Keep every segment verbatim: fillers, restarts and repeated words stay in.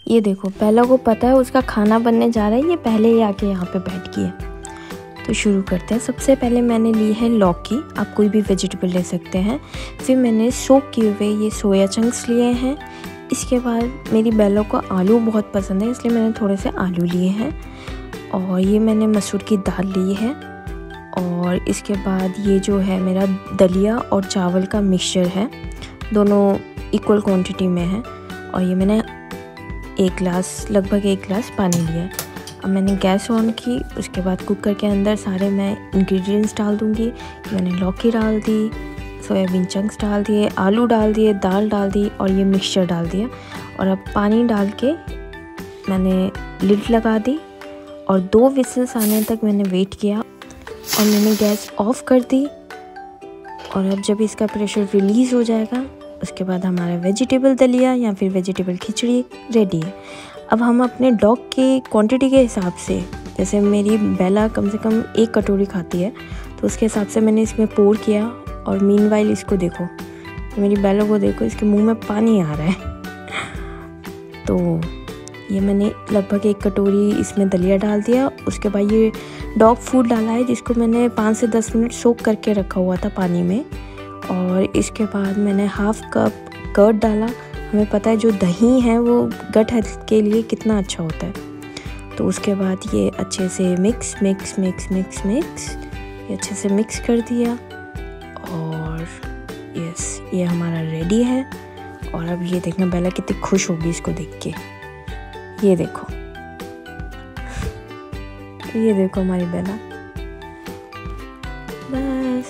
ये देखो बेला को पता है उसका खाना बनने जा रहा है, ये पहले ही आके यहाँ पे बैठ गई है। तो शुरू करते हैं। सबसे पहले मैंने ली है लौकी, आप कोई भी वेजिटेबल ले सकते हैं। फिर मैंने सोक किए हुए ये सोया चंक्स लिए हैं। इसके बाद मेरी बेला को आलू बहुत पसंद है, इसलिए मैंने थोड़े से आलू लिए हैं। और ये मैंने मसूर की दाल ली है। और इसके बाद ये जो है मेरा दलिया और चावल का मिक्सचर है, दोनों इक्वल क्वांटिटी में है। और ये मैंने एक गिलास, लगभग एक गिलास पानी लिया है। अब मैंने गैस ऑन की, उसके बाद कुकर के अंदर सारे मैं इंग्रेडिएंट्स डाल दूँगी। मैंने लौकी डाल दी, सोयाबीन चंक्स डाल दिए, आलू डाल दिए, दाल डाल दी और ये मिक्सचर डाल दिया। और अब पानी डाल के मैंने लिड लगा दी और दो विसल्स आने तक मैंने वेट किया और मैंने गैस ऑफ कर दी। और अब जब इसका प्रेशर रिलीज़ हो जाएगा, उसके बाद हमारा वेजिटेबल दलिया या फिर वेजिटेबल खिचड़ी रेडी है। अब हम अपने डॉग के क्वांटिटी के हिसाब से, जैसे मेरी बेला कम से कम एक कटोरी खाती है, तो उसके हिसाब से मैंने इसमें पोर किया। और मीनवाइल इसको देखो, तो मेरी बेला को देखो, इसके मुंह में पानी आ रहा है। तो ये मैंने लगभग एक कटोरी इसमें दलिया डाल दिया। उसके बाद ये डॉग फूड डाला है, जिसको मैंने पाँच से दस मिनट सोक करके रखा हुआ था पानी में। और इसके बाद मैंने हाफ कप कर्ड डाला। हमें पता है जो दही है वो गट हेल्थ के लिए कितना अच्छा होता है। तो उसके बाद ये अच्छे से mix mix mix mix mix ये अच्छे से मिक्स कर दिया। और यस, ये हमारा रेडी है। और अब ये देखना बेला कितनी खुश होगी इसको देख के। ये देखो, ये देखो हमारी बेला। बस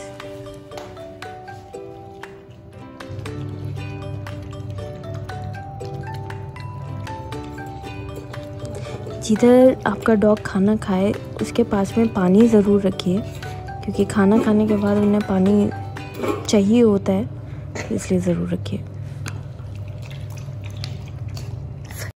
जिधर आपका डॉग खाना खाए उसके पास में पानी ज़रूर रखिए, क्योंकि खाना खाने के बाद उन्हें पानी चाहिए होता है, इसलिए ज़रूर रखिए।